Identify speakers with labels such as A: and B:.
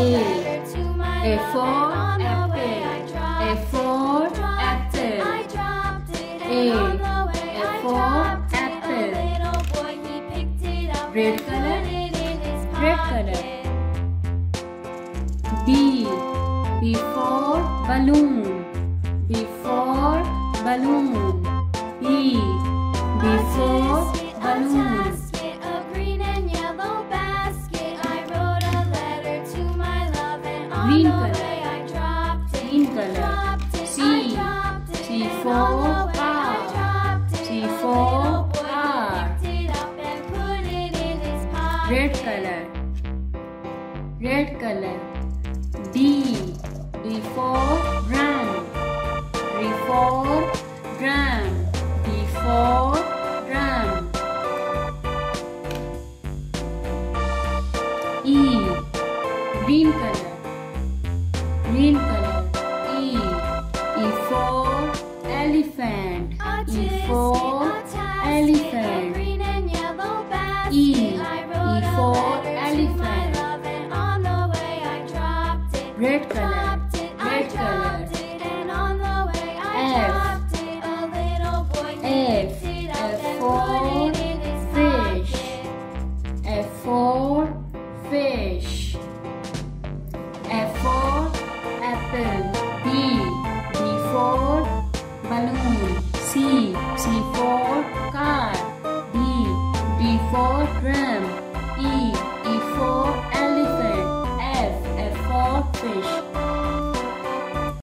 A: A for apple. A for apple. A for apple. Red color. Red color. B for balloon. B for balloon. B for balloon. Green color. Green color. C for car. C for car. Red color. Red color. D for drum. D for drum. D for drum. E green color. Green color. E for elephant. E for elephant. E for elephant. Red color. Red color. F for fish. F for fish. F for apple. B for balloon. C for car. D for drum. E for elephant. F for fish.